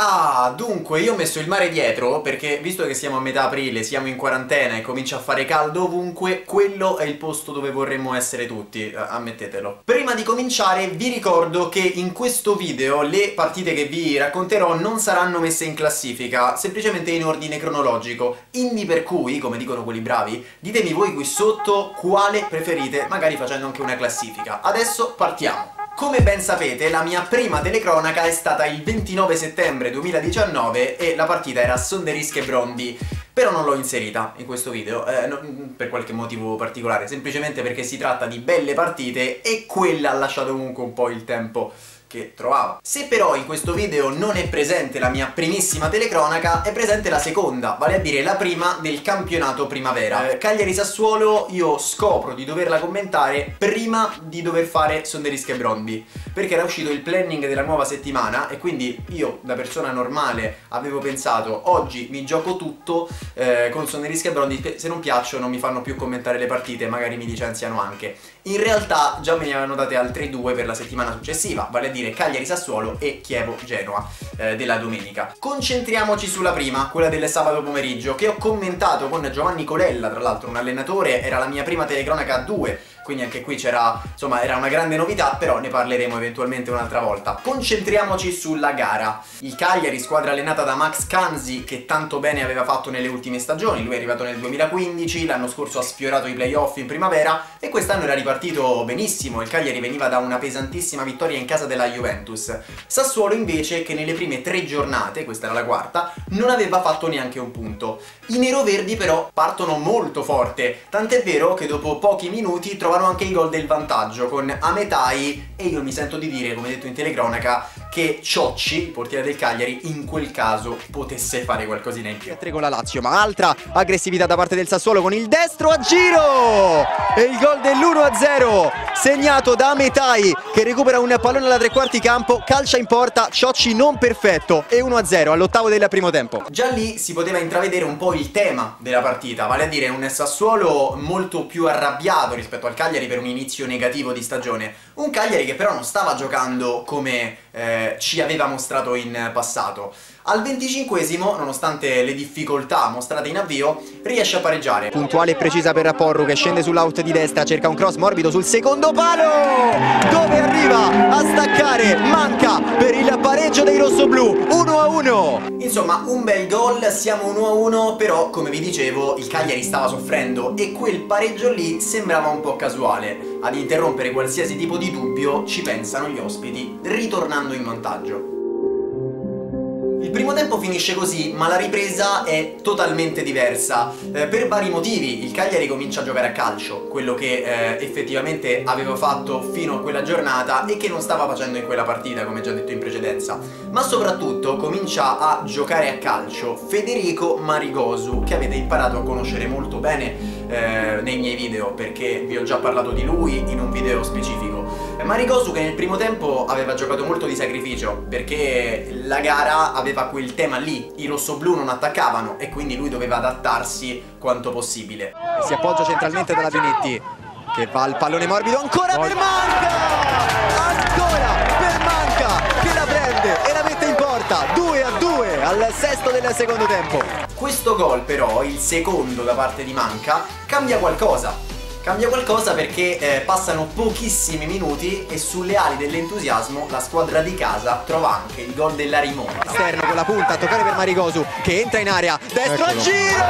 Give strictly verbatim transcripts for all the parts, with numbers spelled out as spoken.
Ah, dunque io ho messo il mare dietro perché visto che siamo a metà aprile, siamo in quarantena e comincia a fare caldo ovunque, quello è il posto dove vorremmo essere tutti, ammettetelo. Prima di cominciare vi ricordo che in questo video le partite che vi racconterò non saranno messe in classifica, semplicemente in ordine cronologico, indi per cui, come dicono quelli bravi, ditemi voi qui sotto quale preferite, magari facendo anche una classifica. Adesso partiamo! Come ben sapete, la mia prima telecronaca è stata il ventinove settembre duemiladiciannove e la partita era Sonderisca e Brondby, però non l'ho inserita in questo video, eh, no, per qualche motivo particolare, semplicemente perché si tratta di belle partite e quella ha lasciato comunque un po' il tempo che trovavo. Se però in questo video non è presente la mia primissima telecronaca, è presente la seconda, vale a dire la prima del campionato primavera. Eh, Cagliari-Sassuolo io scopro di doverla commentare prima di dover fare Sonderisca e Brondby, perché era uscito il planning della nuova settimana e quindi io da persona normale avevo pensato oggi mi gioco tutto eh, con Sonderisca e Brondby, se non piacciono mi fanno più commentare le partite, magari mi licenziano anche. In realtà già me ne avevano date altre due per la settimana successiva, vale a dire Cagliari-Sassuolo e Chievo-Genoa eh, della domenica. Concentriamoci sulla prima, quella del sabato pomeriggio, che ho commentato con Giovanni Colella, tra l'altro un allenatore, era la mia prima telecronaca a due, quindi anche qui c'era, insomma, era una grande novità, però ne parleremo eventualmente un'altra volta. Concentriamoci sulla gara. Il Cagliari, squadra allenata da Max Canzi, che tanto bene aveva fatto nelle ultime stagioni, lui è arrivato nel duemilaquindici, l'anno scorso ha sfiorato i playoff in primavera e quest'anno era ripartito benissimo, il Cagliari veniva da una pesantissima vittoria in casa della Juventus. Sassuolo invece, che nelle prime tre giornate, questa era la quarta, non aveva fatto neanche un punto. I neroverdi però partono molto forte, tant'è vero che dopo pochi minuti trovano anche il gol del vantaggio con Ametai e io mi sento di dire, come detto in telecronaca, che Ciocci, il portiere del Cagliari, in quel caso potesse fare qualcosina in più. Con la Lazio, ma altra aggressività da parte del Sassuolo con il destro a giro e il gol dell'uno a zero segnato da Ametai che recupera un pallone alla tre quarti campo, calcia in porta, Ciocci non perfetto e uno a zero all'ottavo del primo tempo. Già lì si poteva intravedere un po' il tema della partita, vale a dire un Sassuolo molto più arrabbiato rispetto al Cagliari per un inizio negativo di stagione, un Cagliari che però non stava giocando come eh, ci aveva mostrato in passato. Al venticinquesimo, nonostante le difficoltà mostrate in avvio, riesce a pareggiare. Puntuale e precisa per Porru che scende sull'out di destra, cerca un cross morbido sul secondo palo, dove arriva a staccare, manca per il pareggio dei rossoblù, uno a uno. Insomma, un bel gol, siamo uno a uno, però come vi dicevo il Cagliari stava soffrendo e quel pareggio lì sembrava un po' casuale. Ad interrompere qualsiasi tipo di dubbio ci pensano gli ospiti, ritornando in vantaggio. Il primo tempo finisce così, ma la ripresa è totalmente diversa. Eh, per vari motivi il Cagliari comincia a giocare a calcio, quello che eh, effettivamente aveva fatto fino a quella giornata e che non stava facendo in quella partita, come già detto in precedenza. Ma soprattutto comincia a giocare a calcio Federico Marigosu, che avete imparato a conoscere molto bene eh, nei miei video, perché vi ho già parlato di lui in un video specifico. Marigosu che nel primo tempo aveva giocato molto di sacrificio, perché la gara aveva quel tema lì, i rossoblù non attaccavano e quindi lui doveva adattarsi quanto possibile. Si appoggia centralmente dalla Benetti che va al pallone morbido, ancora per Manca, ancora per Manca che la prende e la mette in porta, due a due al sesto del secondo tempo. Questo gol però, il secondo da parte di Manca, cambia qualcosa. Cambia qualcosa perché eh, passano pochissimi minuti e sulle ali dell'entusiasmo la squadra di casa trova anche il gol della rimonta. Esterno con la punta a toccare per Marigosu che entra in area, destro a giro!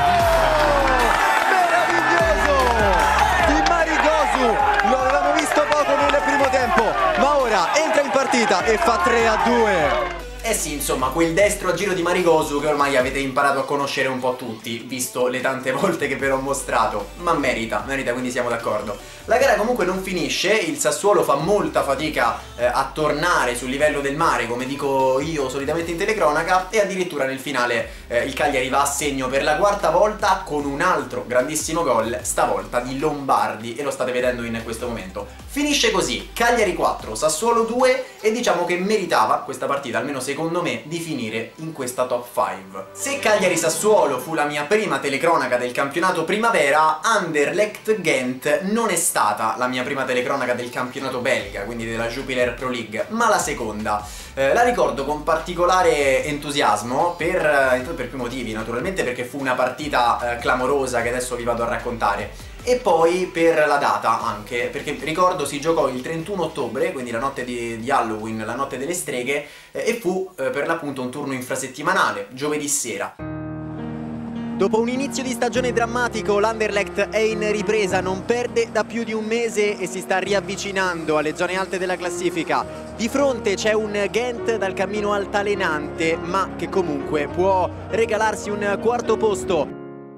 Meraviglioso! Di Marigosu! Lo avevamo visto poco nel primo tempo, ma ora entra in partita e fa tre a due. Eh sì, insomma, quel destro a giro di Marigosu che ormai avete imparato a conoscere un po' tutti, visto le tante volte che ve l'ho mostrato, ma merita, merita, quindi siamo d'accordo. La gara comunque non finisce, il Sassuolo fa molta fatica eh, a tornare sul livello del mare, come dico io solitamente in telecronaca, e addirittura nel finale eh, il Cagliari va a segno per la quarta volta con un altro grandissimo gol, stavolta di Lombardi, e lo state vedendo in questo momento. Finisce così, Cagliari quattro, Sassuolo due, e diciamo che meritava questa partita, almeno secondo secondo me, di finire in questa top cinque. Se Cagliari-Sassuolo fu la mia prima telecronaca del campionato primavera, Anderlecht-Ghent non è stata la mia prima telecronaca del campionato belga, quindi della Jupiler Pro League, ma la seconda. Eh, la ricordo con particolare entusiasmo per, eh, per più motivi, naturalmente perché fu una partita eh, clamorosa che adesso vi vado a raccontare, e poi per la data anche, perché ricordo si giocò il trentuno ottobre, quindi la notte di, di Halloween, la notte delle streghe, eh, e fu eh, per l'appunto un turno infrasettimanale, giovedì sera. Dopo un inizio di stagione drammatico, l'Anderlecht è in ripresa, non perde da più di un mese e si sta riavvicinando alle zone alte della classifica. Di fronte c'è un Ghent dal cammino altalenante, ma che comunque può regalarsi un quarto posto.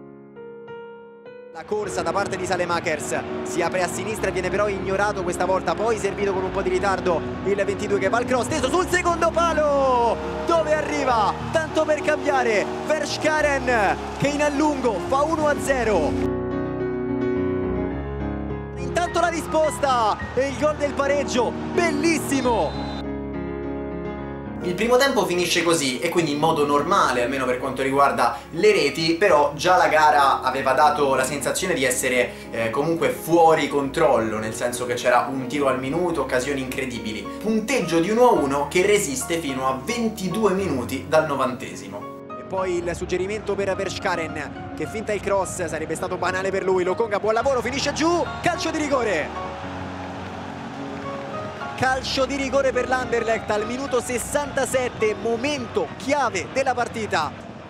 La corsa da parte di Salemakers si apre a sinistra e viene però ignorato questa volta, poi servito con un po' di ritardo il ventidue che va al cross, teso sul secondo palo, dove arriva, tanto per cambiare, Verscharen che in allungo fa uno a zero. Intanto la risposta e il gol del pareggio, bellissimo! Il primo tempo finisce così e quindi in modo normale, almeno per quanto riguarda le reti, però già la gara aveva dato la sensazione di essere eh, comunque fuori controllo, nel senso che c'era un tiro al minuto, occasioni incredibili. Punteggio di uno a uno che resiste fino a ventidue minuti dal novantesimo. E poi il suggerimento per Verscharen che finta il cross, sarebbe stato banale per lui, Lokonga buon lavoro, finisce giù, calcio di rigore! Calcio di rigore per l'Anderlecht al minuto sessantasette, momento chiave della partita.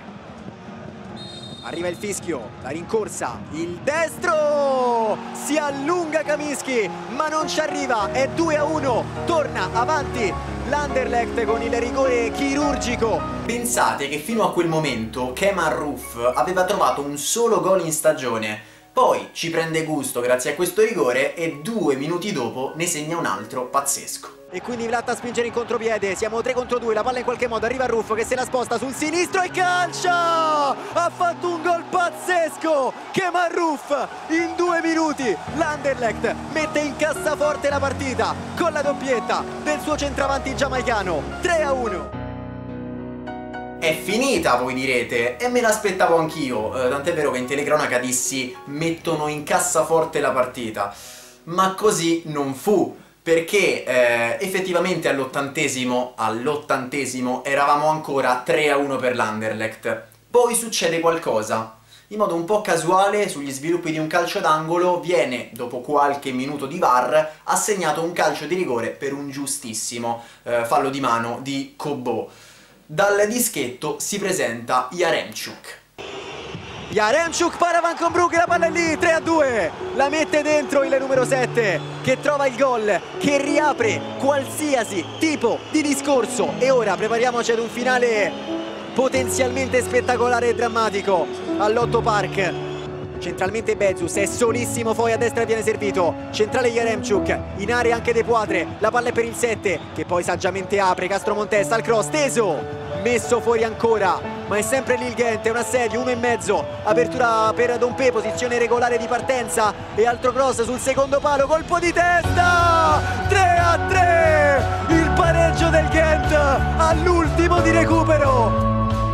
Arriva il fischio, la rincorsa, il destro! Si allunga Kaminski, ma non ci arriva, è due a uno, torna avanti l'Anderlecht con il rigore chirurgico. Pensate che fino a quel momento Kemal Roof aveva trovato un solo gol in stagione. Poi ci prende gusto grazie a questo rigore e due minuti dopo ne segna un altro pazzesco. E quindi Vlad a spingere in contropiede, siamo tre contro due, la palla in qualche modo arriva a Ruff che se la sposta sul sinistro e calcia! Ha fatto un gol pazzesco! Kemal Ruff in due minuti! L'Anderlecht mette in cassaforte la partita con la doppietta del suo centravanti giamaicano, tre a uno. È finita, voi direte, e me l'aspettavo anch'io, eh, tant'è vero che in telecronaca dissi mettono in cassaforte la partita, ma così non fu, perché eh, effettivamente all'ottantesimo, all'ottantesimo eravamo ancora tre a uno per l'Anderlecht. Poi succede qualcosa. In modo un po' casuale, sugli sviluppi di un calcio d'angolo, viene, dopo qualche minuto di V A R, assegnato un calcio di rigore per un giustissimo eh, fallo di mano di Kobo. Dal dischetto si presenta Yaremchuk. Yaremchuk para Van con Brugge, la palla è lì, tre a due, la mette dentro il numero sette che trova il gol, che riapre qualsiasi tipo di discorso. E ora prepariamoci ad un finale potenzialmente spettacolare e drammatico all'Otto Park. Centralmente Bezus, è solissimo, poi a destra viene servito, centrale Yaremchuk, in area anche De Poitre, la palla è per il sette che poi saggiamente apre, Castro Montes al cross, teso, messo fuori ancora, ma è sempre lì il Ghent, è un assedio, uno e mezzo, apertura per Dompe, posizione regolare di partenza e altro cross sul secondo palo, colpo di testa, tre a tre, il pareggio del Ghent all'ultimo di recupero.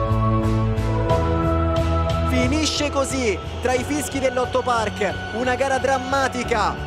Finisce così, tra i fischi dell'Otto Park, una gara drammatica.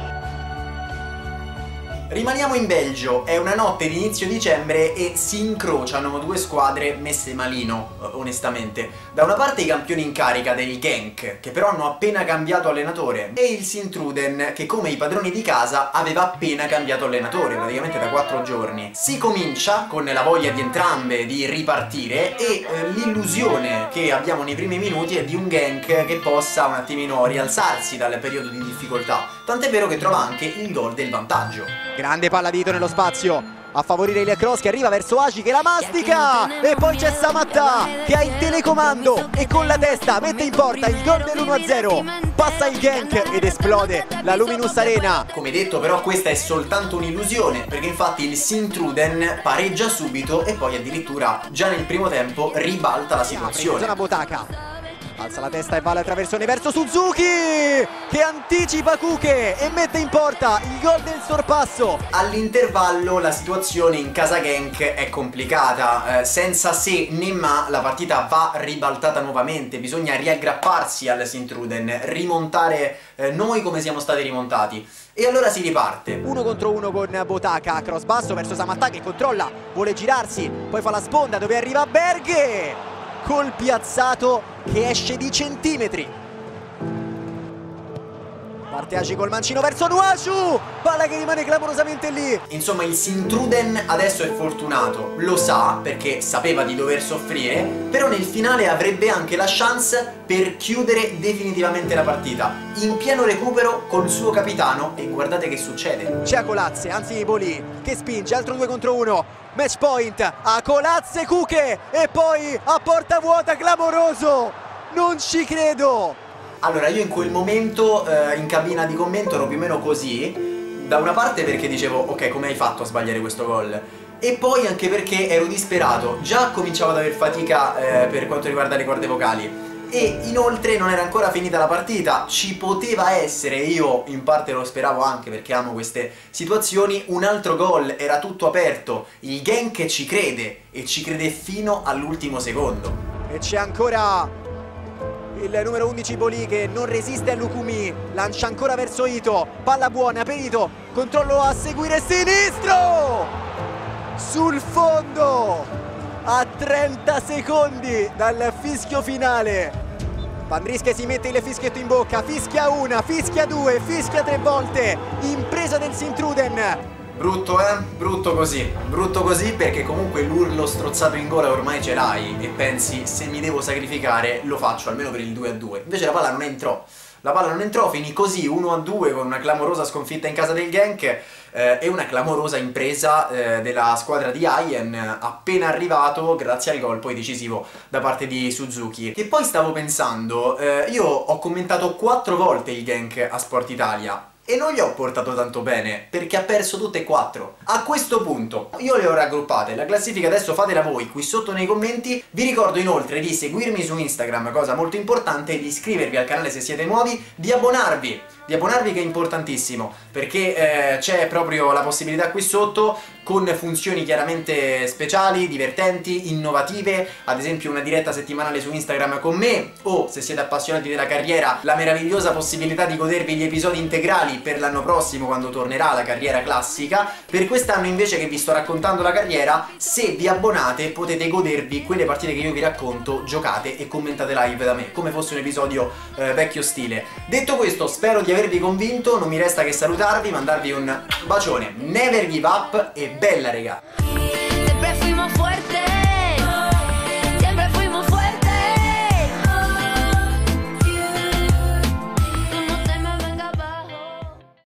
Rimaniamo in Belgio, è una notte di inizio dicembre e si incrociano due squadre messe malino, onestamente. Da una parte i campioni in carica del Genk, che però hanno appena cambiato allenatore, e il Sint-Truiden, che come i padroni di casa aveva appena cambiato allenatore, praticamente da quattro giorni. Si comincia con la voglia di entrambe di ripartire e eh, l'illusione che abbiamo nei primi minuti è di un Genk che possa un attimino rialzarsi dal periodo di difficoltà, tant'è vero che trova anche il gol del vantaggio. Grande palla Vito nello spazio a favorire il cross che arriva verso Aci che la mastica e poi c'è Samatta che ha il telecomando e con la testa mette in porta il gol dell'uno a zero. Passa il Genk ed esplode la Luminus Arena. Come detto però questa è soltanto un'illusione, perché infatti il Sint-Truiden pareggia subito e poi addirittura già nel primo tempo ribalta la situazione. Zona Botaka alza la testa e va alla traversone verso Suzuki che anticipa Kuke e mette in porta il gol del sorpasso. All'intervallo la situazione in casa Genk è complicata, eh, senza se né ma la partita va ribaltata nuovamente, bisogna riaggrapparsi al Sint-Truiden, rimontare eh, noi come siamo stati rimontati. E allora si riparte. Uno contro uno con Botaka, cross basso verso Samatta che controlla, vuole girarsi, poi fa la sponda dove arriva Berghe, col piazzato che esce di centimetri. Parte Agi col mancino verso Nuaciu, palla che rimane clamorosamente lì. Insomma il Sint-Truiden adesso è fortunato, lo sa perché sapeva di dover soffrire, però nel finale avrebbe anche la chance per chiudere definitivamente la partita, in pieno recupero col suo capitano, e guardate che succede. C'è Akolazze, anzi Boli, che spinge, altro due contro uno, match point, Akolazze Kuke e poi a porta vuota, clamoroso, non ci credo. Allora io in quel momento eh, in cabina di commento ero più o meno così, da una parte perché dicevo ok, come hai fatto a sbagliare questo gol, e poi anche perché ero disperato, già cominciavo ad aver fatica eh, per quanto riguarda le corde vocali e inoltre non era ancora finita la partita, ci poteva essere, io in parte lo speravo anche perché amo queste situazioni, un altro gol, era tutto aperto, il Genk ci crede e ci crede fino all'ultimo secondo. E c'è ancora il numero undici Boli che non resiste a Lukumi, lancia ancora verso Ito, palla buona per Ito, controllo a seguire sinistro, sul fondo, a trenta secondi dal fischio finale. Van Driesche si mette il fischietto in bocca, fischia una, fischia due, fischia tre volte, impresa del Sint-Truiden. Brutto eh? Brutto così, brutto così perché comunque l'urlo strozzato in gola ormai ce l'hai e pensi se mi devo sacrificare lo faccio almeno per il due a due, invece la palla non entrò, la palla non entrò, finì così uno a due con una clamorosa sconfitta in casa del Genk eh, e una clamorosa impresa eh, della squadra di Ayen appena arrivato grazie al gol poi decisivo da parte di Suzuki. Che poi stavo pensando, eh, io ho commentato quattro volte il Genk a Sport Italia e non gli ho portato tanto bene perché ha perso tutte e quattro. A questo punto io le ho raggruppate, la classifica adesso fatela voi qui sotto nei commenti. Vi ricordo inoltre di seguirmi su Instagram, cosa molto importante, di iscrivervi al canale se siete nuovi, di abbonarvi di abbonarvi che è importantissimo perché eh, c'è proprio la possibilità qui sotto con funzioni chiaramente speciali, divertenti, innovative, ad esempio una diretta settimanale su Instagram con me, o se siete appassionati della carriera la meravigliosa possibilità di godervi gli episodi integrali per l'anno prossimo quando tornerà la carriera classica. Per quest'anno invece che vi sto raccontando la carriera, se vi abbonate potete godervi quelle partite che io vi racconto, giocate e commentate live da me come fosse un episodio eh, vecchio stile. Detto questo, spero di avervi convinto, non mi resta che salutarvi, mandarvi un bacione, never give up e bella regà!